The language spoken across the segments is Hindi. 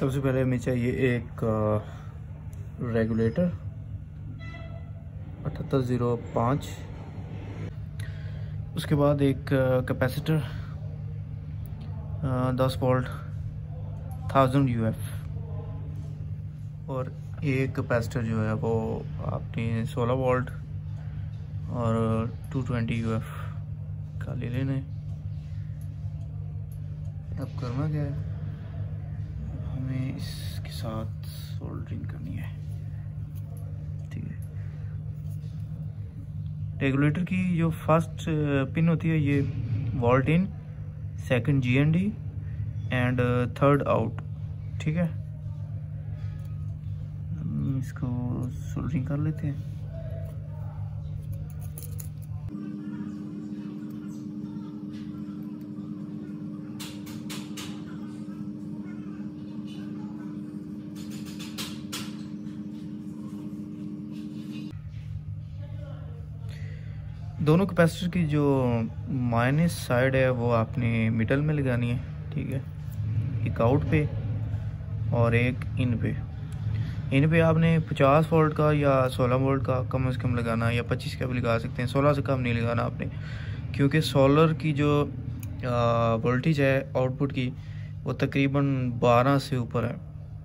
सबसे पहले हमें चाहिए एक रेगुलेटर 7805, उसके बाद एक कैपेसिटर 10 वोल्ट 1000 UF, और एक कैपेसिटर जो है वो आपने 16 वोल्ट और 220 UF का ले लेना है। अब करना क्या है, हमें इसके साथ सोल्डरिंग करनी है। ठीक है, रेगुलेटर की जो फर्स्ट पिन होती है ये volt in, second GND and third out. ठीक है, हम इसको सोल्डरिंग कर लेते हैं। दोनों कैपेसिटर की जो माइनस साइड है वो आपने मिडल में लगानी है। ठीक है, एक आउट पे और एक इन पे। इन पे आपने 50 वोल्ट का या 16 वोल्ट का कम से कम लगाना है, या 25 का भी लगा सकते हैं। 16 से कम नहीं लगाना आपने, क्योंकि सोलर की जो वोल्टेज है आउटपुट की वो तकरीबन 12 से ऊपर है।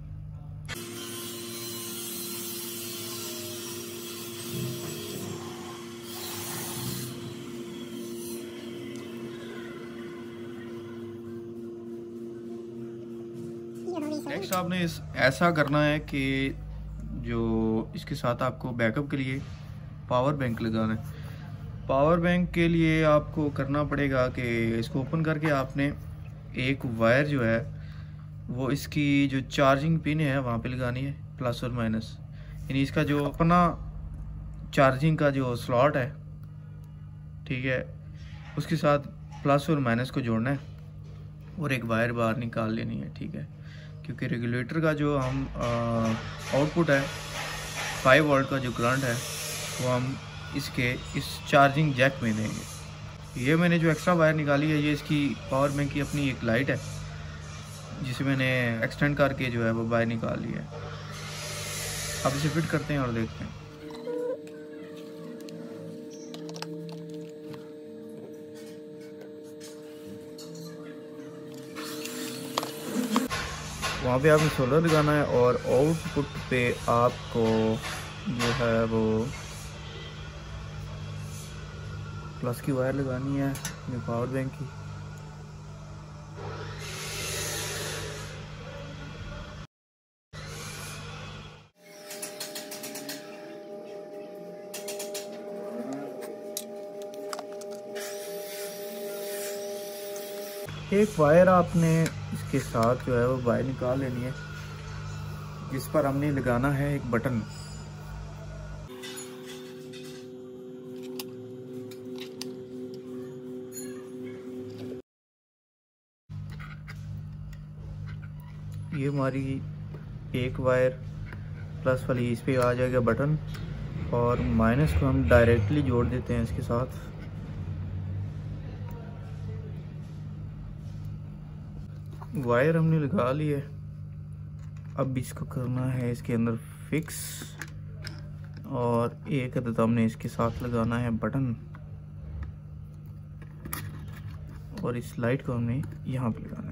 नेक्स्ट आपने ऐसा करना है कि जो इसके साथ आपको बैकअप के लिए पावर बैंक लगाना है। पावर बैंक के लिए आपको करना पड़ेगा कि इसको ओपन करके आपने एक वायर जो है वो इसकी जो चार्जिंग पिन है वहाँ पे लगानी है, प्लस और माइनस। यानी इसका जो अपना चार्जिंग का जो स्लॉट है, ठीक है, उसके साथ प्लस और माइनस को जोड़ना है और एक वायर बाहर निकाल लेनी है। ठीक है, क्योंकि रेगुलेटर का जो हम आउटपुट है 5 वोल्ट का जो करंट है वो हम इसके इस चार्जिंग जैक में देंगे। ये मैंने जो एक्स्ट्रा वायर निकाली है ये इसकी पावर बैंक की अपनी एक लाइट है, जिसे मैंने एक्सटेंड करके जो है वो वायर निकाल ली है। अब इसे फिट करते हैं और देखते हैं। वहाँ पे आपने सोलर लगाना है और आउटपुट पे आपको जो है वो प्लस की वायर लगानी है ये पावर बैंक की। एक वायर आपने इसके साथ जो है वो वायर निकाल लेनी है, जिस पर हमने लगाना है एक बटन। ये हमारी एक वायर प्लस वाली इस पे आ जाएगा बटन, और माइनस को हम डायरेक्टली जोड़ देते हैं इसके साथ। वायर हमने लगा ली है, अब इसको करना है इसके अंदर फिक्स, और एक अदद हमने इसके साथ लगाना है बटन, और इस लाइट को हमने यहाँ पे लगाना है।